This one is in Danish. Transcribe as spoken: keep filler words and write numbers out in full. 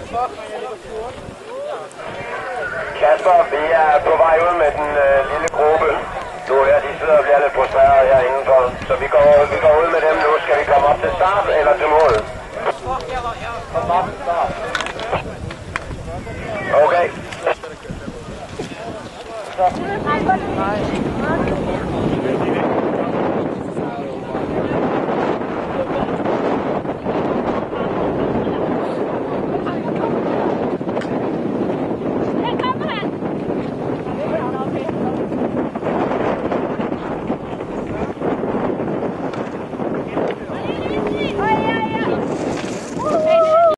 Kasper, vi er på vej ud med den øh, lille gruppe. Nu her, de sidder og bliver lidt frustreret her indenfor. Så vi går, vi går ud med dem nu. Skal vi komme op til start eller til mål? Kom op til start. Okay. Så.